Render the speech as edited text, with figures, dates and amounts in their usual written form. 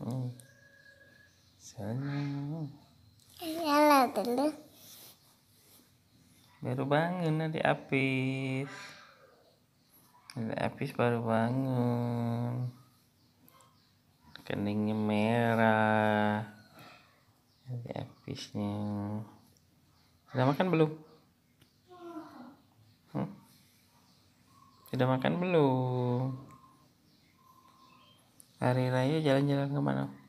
Senyum. Nyala dulu. Baru bangun Adik Apis. Adik Apis baru bangun. Keningnya merah. Adik Apisnya. Sudah makan belum? Sudah makan belum? Hari raya jalan-jalan kemana?